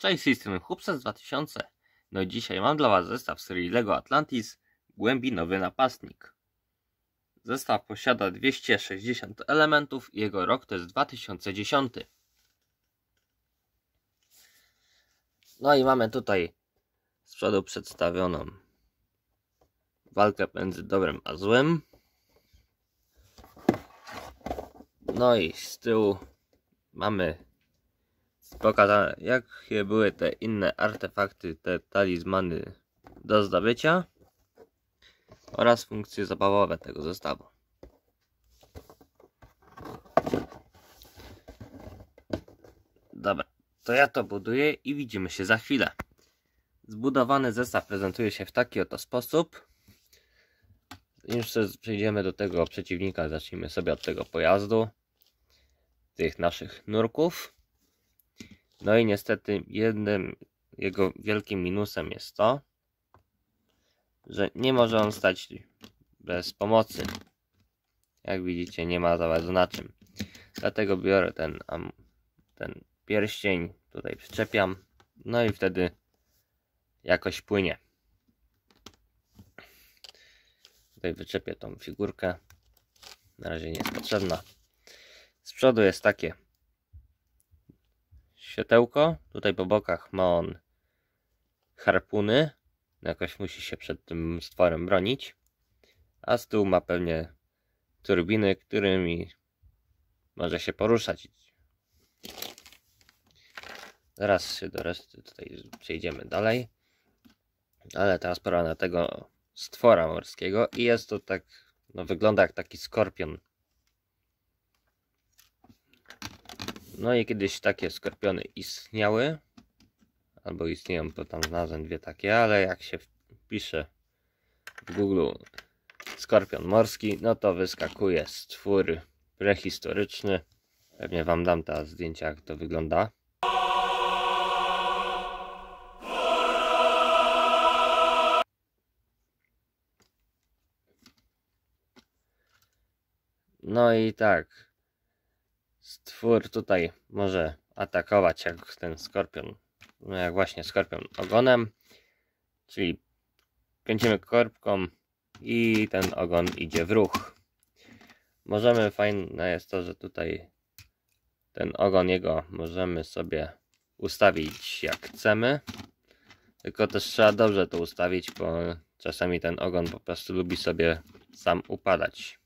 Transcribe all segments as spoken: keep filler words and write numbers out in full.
Cześć, z tej strony Hubsat dwa tysiące. No i dzisiaj mam dla Was zestaw serii LEGO Atlantis Głębinowy Napastnik. Zestaw posiada dwieście sześćdziesiąt elementów i jego rok to jest dwa tysiące dziesiąty. No i mamy tutaj z przodu przedstawioną walkę między dobrem a złem. No i z tyłu mamy pokazane, jakie były te inne artefakty, te talizmany do zdobycia oraz funkcje zabawowe tego zestawu. Dobra, to ja to buduję i widzimy się za chwilę. Zbudowany zestaw prezentuje się w taki oto sposób. Jeszcze przejdziemy do tego przeciwnika, zacznijmy sobie od tego pojazdu, tych naszych nurków. No i niestety jednym jego wielkim minusem jest to, że nie może on stać bez pomocy. Jak widzicie, nie ma za bardzo na czym. Dlatego biorę ten, ten pierścień, tutaj przyczepiam, no i wtedy jakoś płynie. Tutaj wyczepię tą figurkę. Na razie nie jest potrzebna. Z przodu jest takie światełko. Tutaj po bokach ma on harpuny. Jakoś musi się przed tym stworem bronić. A z tyłu ma pewnie turbiny, którymi może się poruszać. Zaraz się do reszty tutaj przejdziemy dalej. Ale teraz pora na tego stwora morskiego. I jest to tak, no wygląda jak taki skorpion. No i kiedyś takie skorpiony istniały. Albo istnieją, bo tam znalazłem dwie takie, ale jak się wpisze w Google skorpion morski, no to wyskakuje stwór prehistoryczny. Pewnie wam dam teraz zdjęcia, jak to wygląda. No i tak, stwór tutaj może atakować jak ten skorpion, no jak właśnie skorpion ogonem, czyli kręcimy korbką i ten ogon idzie w ruch. Możemy, fajne jest to, że tutaj ten ogon jego możemy sobie ustawić jak chcemy, tylko też trzeba dobrze to ustawić, bo czasami ten ogon po prostu lubi sobie sam upadać.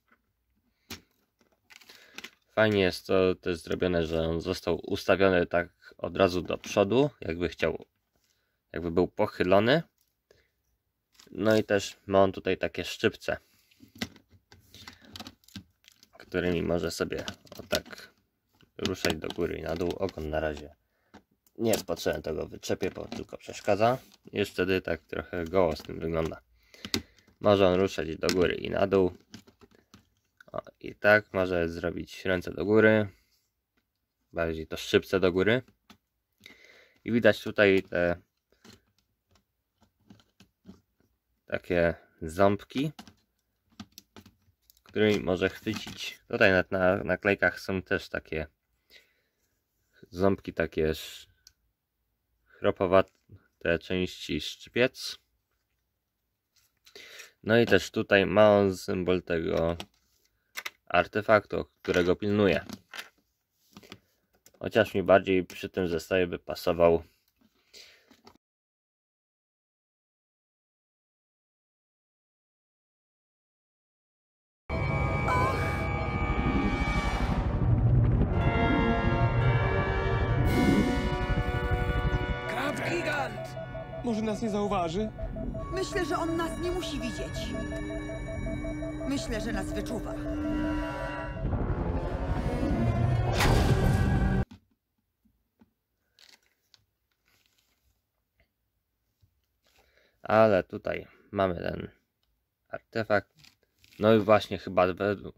Fajnie jest to też zrobione, że on został ustawiony tak od razu do przodu, jakby chciał, jakby był pochylony. No i też ma on tutaj takie szczypce, którymi może sobie o tak ruszać do góry i na dół. Ogon na razie nie jest potrzebne, tego wyczepię, bo tylko przeszkadza. Już wtedy tak trochę goło z tym wygląda. Może on ruszać do góry i na dół. O, i tak może zrobić ręce do góry, bardziej to szczypce do góry. I widać tutaj te takie ząbki, którymi może chwycić. Tutaj na, na naklejkach są też takie ząbki, takie chropowate części szczypiec. No i też tutaj ma on symbol tego artefaktu, którego pilnuje. Chociaż mi bardziej przy tym zestawie by pasował Krab gigant! Może nas nie zauważy? Myślę, że on nas nie musi widzieć. Myślę, że nas wyczuwa. Ale tutaj mamy ten artefakt. No i właśnie chyba według...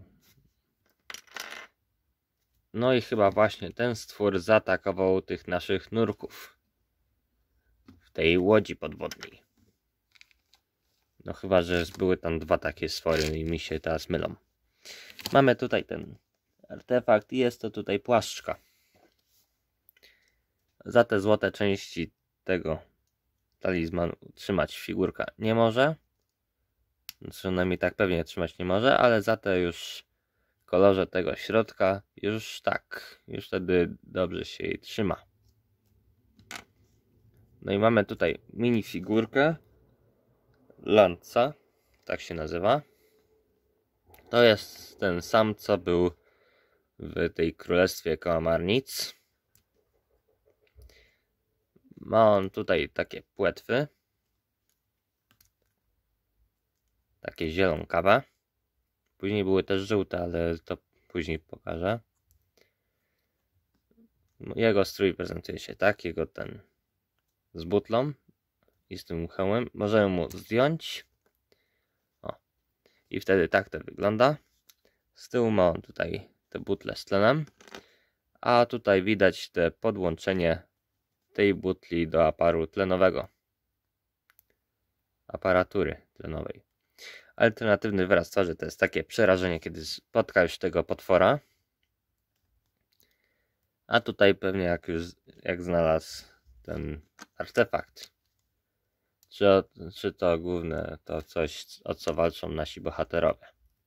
No i chyba właśnie ten stwór zaatakował tych naszych nurków w tej łodzi podwodnej. No chyba, że były tam dwa takie stwory i mi się teraz mylą. Mamy tutaj ten artefakt i jest to tutaj płaszczka. Za te złote części tego talizmanu trzymać figurka nie może. Przynajmniej tak pewnie trzymać nie może, ale za te już w kolorze tego środka już tak, już wtedy dobrze się jej trzyma. No i mamy tutaj mini figurkę Lanza, tak się nazywa. To jest ten sam, co był w tej Królestwie Kałamarnic. Ma on tutaj takie płetwy, takie zielonkawe. Później były też żółte, ale to później pokażę. Jego strój prezentuje się tak, jego ten z butlą i z tym hełmem. Możemy mu zdjąć. O. I wtedy tak to wygląda. Z tyłu ma on tutaj te butle z tlenem. A tutaj widać te podłączenie tej butli do aparatu tlenowego. Aparatury tlenowej. Alternatywny wyraz twarzy to jest takie przerażenie, kiedy spotka już tego potwora. A tutaj pewnie jak już jak znalazł ten artefakt. Czy, czy to główne to coś, o co walczą nasi bohaterowie.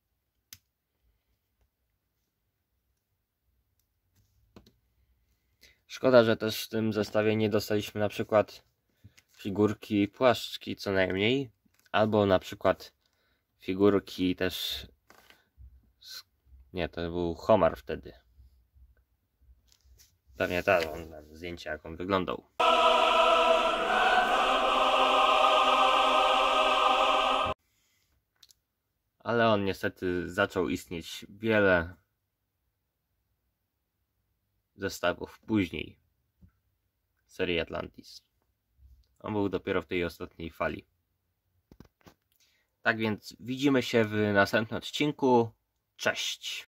Szkoda, że też w tym zestawie nie dostaliśmy na przykład figurki płaszczki co najmniej. Albo na przykład figurki też... Nie, to był homar wtedy. Pewnie tak, on ma zdjęcie jak on wyglądał. Ale on niestety zaczął istnieć wiele zestawów później serii Atlantis. On był dopiero w tej ostatniej fali. Tak więc widzimy się w następnym odcinku. Cześć!